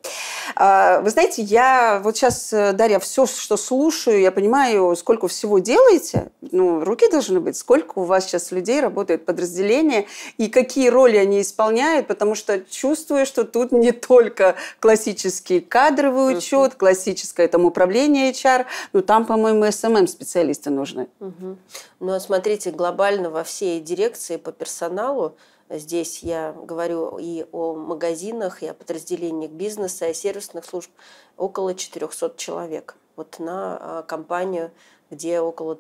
Вы знаете, я сейчас, Дарья, все, что слушаю, я понимаю, сколько всего делаете. Руки должны быть. Сколько у вас сейчас людей работает в подразделении и какие роли они исполняют, потому что чувствую, что тут не только классический кадровый учет, классическое управление HR, там, по-моему, SMM-специалисты нужны. Смотрите, глобально во всей дирекции по персоналу, здесь я говорю и о магазинах, и о подразделениях бизнеса, и о сервисных служб, около 400 человек. На компанию, где около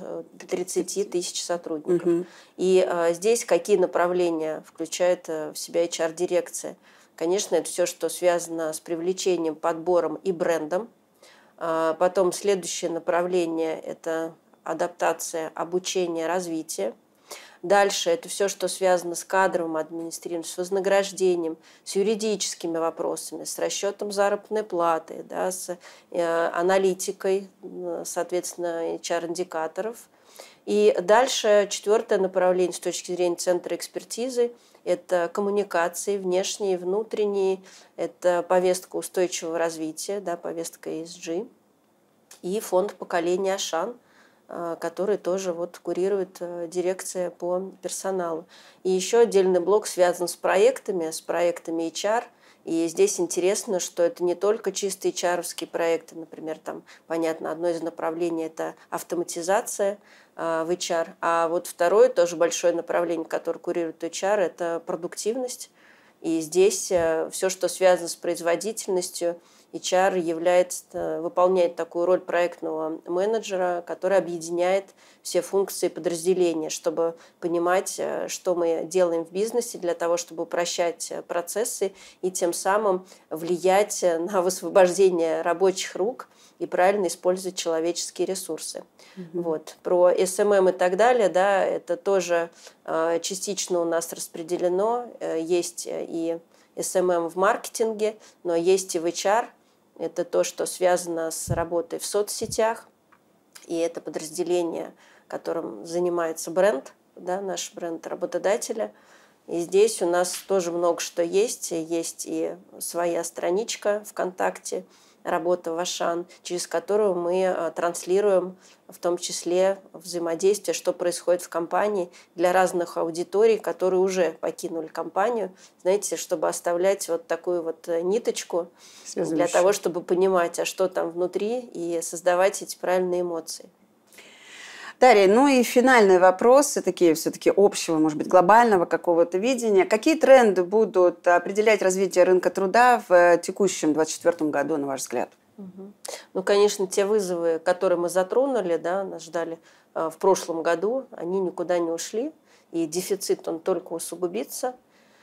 30 тысяч сотрудников. И здесь какие направления включает в себя HR-дирекция? Конечно, это все, что связано с привлечением, подбором и брендом. Потом следующее направление – это адаптация, обучение, развитие. Дальше это все, что связано с кадровым администрированием, с вознаграждением, с юридическими вопросами, с расчетом заработной платы, с аналитикой, соответственно, HR-индикаторов. И дальше четвертое направление с точки зрения центра экспертизы – это коммуникации внешние и внутренние, это повестка устойчивого развития, повестка ESG, и фонд поколения Ашан, который тоже курирует дирекция по персоналу. И еще отдельный блок связан с проектами HR. И здесь интересно, что это не только чисто HR-овские проекты, например, понятно, одно из направлений – это автоматизация в HR, а второе, тоже большое направление, которое курирует HR – это продуктивность. И здесь все, что связано с производительностью, HR выполняет такую роль проектного менеджера, который объединяет все функции подразделения, чтобы понимать, что мы делаем в бизнесе для того, чтобы упрощать процессы и тем самым влиять на высвобождение рабочих рук и правильно использовать человеческие ресурсы. Про SMM и так далее, это тоже частично у нас распределено. Есть и SMM в маркетинге, но есть и в HR. Это то, что связано с работой в соцсетях. И это подразделение, которым занимается бренд, да, наш бренд работодателя. И здесь у нас тоже много что есть. Есть и своя страничка ВКонтакте, работа в Ашан, через которую мы транслируем в том числе взаимодействие, что происходит в компании для разных аудиторий, которые уже покинули компанию. Знаете, чтобы оставлять вот такую вот ниточку для того, чтобы понимать, а что там внутри, и создавать эти правильные эмоции. Дарья, ну и финальные вопросы, такие все-таки общего, может быть, глобального какого-то видения. Какие тренды будут определять развитие рынка труда в текущем 2024 году, на ваш взгляд? Ну, конечно, те вызовы, которые мы затронули, да, нас ждали в прошлом году, они никуда не ушли, и дефицит, он только усугубится.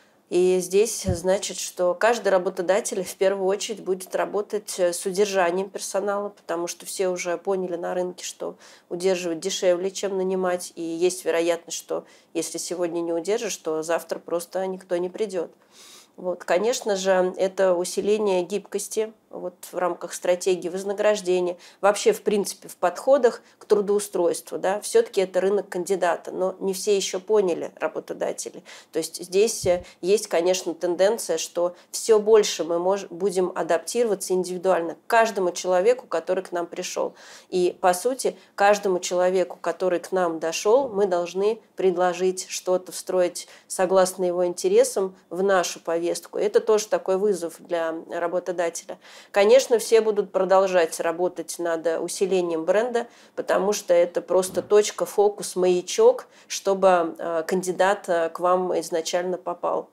И здесь значит, что каждый работодатель в первую очередь будет работать с удержанием персонала, потому что все уже поняли на рынке, что удерживать дешевле, чем нанимать. И есть вероятность, что если сегодня не удержишь, то завтра просто никто не придет. Вот, конечно же, это усиление гибкости вот, в рамках стратегии вознаграждения, вообще, в принципе, в подходах к трудоустройству. Да, все-таки это рынок кандидата, но не все еще поняли, работодатели. То есть здесь есть, конечно, тенденция, что все больше мы будем адаптироваться индивидуально к каждому человеку, который к нам пришел. И, по сути, каждому человеку, который к нам дошел, мы должны предложить что-то, встроить согласно его интересам в нашу повестку. Это тоже такой вызов для работодателя. Конечно, все будут продолжать работать над усилением бренда, потому что это просто точка, фокус, маячок, чтобы кандидат к вам изначально попал.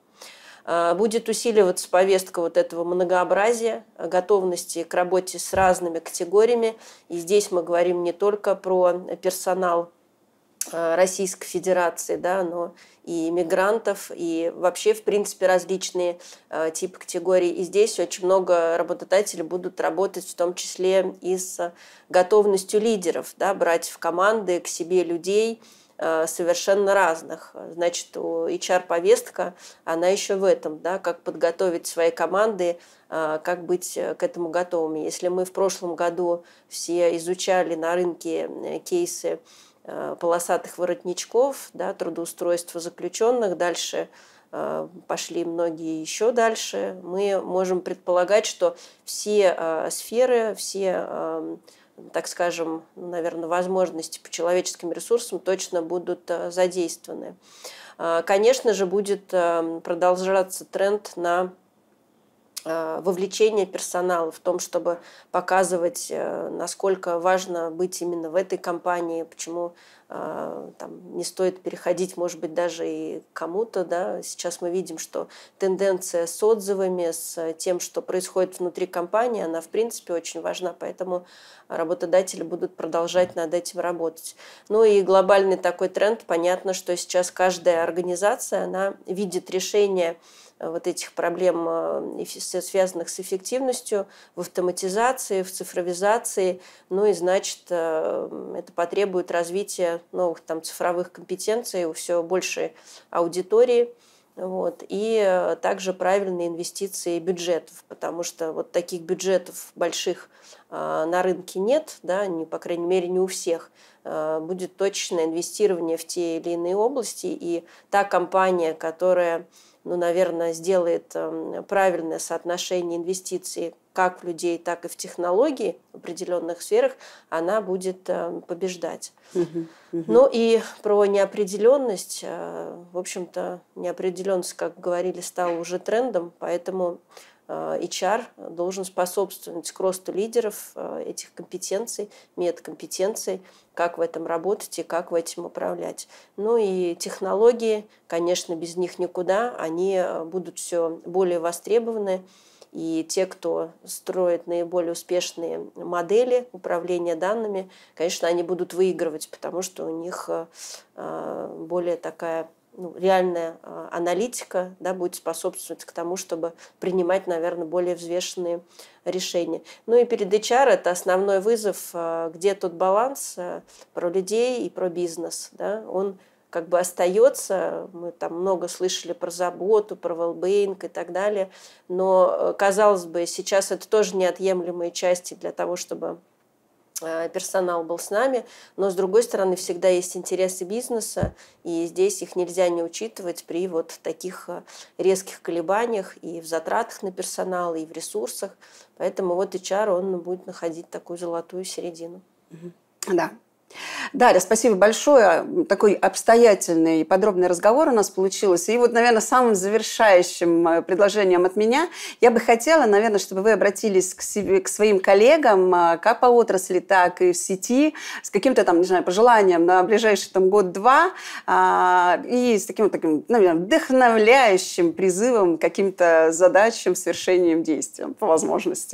Будет усиливаться повестка вот этого многообразия, готовности к работе с разными категориями. И здесь мы говорим не только про персонал Российской Федерации, да, но и мигрантов, и вообще, в принципе, различные типы категорий. И здесь очень много работодателей будут работать, в том числе и с готовностью лидеров, да, брать в команды к себе людей совершенно разных. Значит, у HR-повестка, она еще в этом, да, как подготовить свои команды, как быть к этому готовыми. Если мы в прошлом году все изучали на рынке кейсы полосатых воротничков, да, трудоустройства заключенных, дальше пошли многие еще дальше, мы можем предполагать, что все сферы, все, так скажем, наверное, возможности по человеческим ресурсам точно будут задействованы. Конечно же, будет продолжаться тренд на вовлечение персонала в том, чтобы показывать, насколько важно быть именно в этой компании, почему там, не стоит переходить, может быть, даже и кому-то. Да. Сейчас мы видим, что тенденция с отзывами, с тем, что происходит внутри компании, она, в принципе, очень важна, поэтому работодатели будут продолжать над этим работать. Ну и глобальный такой тренд, понятно, что сейчас каждая организация, она видит решение вот этих проблем, связанных с эффективностью, в автоматизации, в цифровизации. Ну и, значит, это потребует развития новых там, цифровых компетенций у все большей аудитории. Вот. И также правильные инвестиции бюджетов, потому что вот таких бюджетов больших на рынке нет, да, по крайней мере, не у всех. Будет точное инвестирование в те или иные области, и та компания, которая, ну, наверное, сделает правильное соотношение инвестиций как в людей, так и в технологии в определенных сферах, она будет побеждать. Ну и про неопределенность. В общем-то, неопределенность, как говорили, стала уже трендом, поэтому HR должен способствовать к росту лидеров этих компетенций, медкомпетенций, как в этом работать и как в этим управлять. Ну и технологии, конечно, без них никуда, они будут все более востребованы. И те, кто строит наиболее успешные модели управления данными, конечно, они будут выигрывать, потому что у них более такая реальная аналитика, да, будет способствовать к тому, чтобы принимать, наверное, более взвешенные решения. Ну и перед HR это основной вызов, где тот баланс про людей и про бизнес. Да, он как бы остается. Мы там много слышали про заботу, про wellbeing и так далее. Но, казалось бы, сейчас это тоже неотъемлемые части для того, чтобы персонал был с нами, но, с другой стороны, всегда есть интересы бизнеса, и здесь их нельзя не учитывать при вот таких резких колебаниях и в затратах на персонал, и в ресурсах. Поэтому вот HR, он будет находить такую золотую середину. Да. Дарья, спасибо большое. Такой обстоятельный и подробный разговор у нас получился. И вот, наверное, самым завершающим предложением от меня я бы хотела, наверное, чтобы вы обратились к своим коллегам, как по отрасли, так и в сети, с каким-то там, не знаю, пожеланием на ближайший там год-два и с таким, наверное, вдохновляющим призывом к каким-то задачам, свершением действиям по возможности.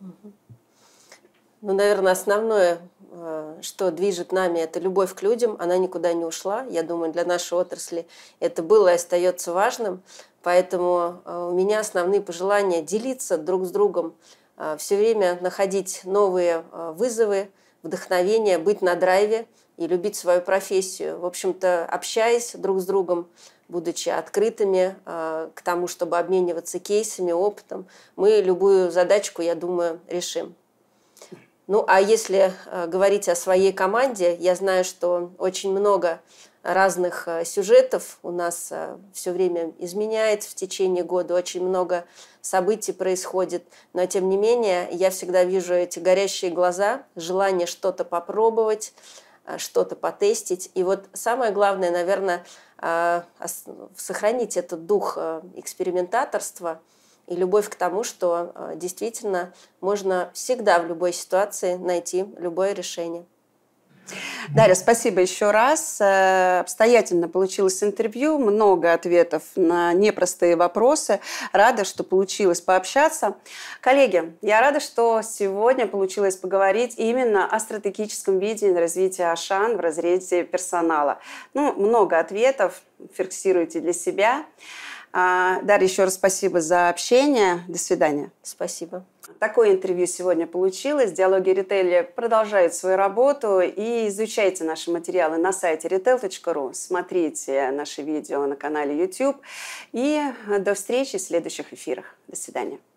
Ну, наверное, основное, что движет нами, это любовь к людям, она никуда не ушла. Я думаю, для нашей отрасли это было и остается важным. Поэтому у меня основные пожелания делиться друг с другом, все время находить новые вызовы, вдохновение, быть на драйве и любить свою профессию. В общем-то, общаясь друг с другом, будучи открытыми к тому, чтобы обмениваться кейсами, опытом, мы любую задачку, я думаю, решим. Ну, а если говорить о своей команде, я знаю, что очень много разных сюжетов у нас все время изменяется в течение года, очень много событий происходит, но тем не менее я всегда вижу эти горящие глаза, желание что-то попробовать, что-то потестить. И вот самое главное, наверное, сохранить этот дух экспериментаторства и любовь к тому, что действительно можно всегда в любой ситуации найти любое решение. Дарья, спасибо еще раз. Обстоятельно получилось интервью, много ответов на непростые вопросы. Рада, что получилось пообщаться. Коллеги, я рада, что сегодня получилось поговорить именно о стратегическом видении развития Ашан в разрезе персонала. Много ответов, фиксируйте для себя. Дарья, еще раз спасибо за общение. До свидания. Спасибо. Такое интервью сегодня получилось. Диалоги Ритейля продолжают свою работу. И изучайте наши материалы на сайте retail.ru. Смотрите наши видео на канале YouTube. И до встречи в следующих эфирах. До свидания.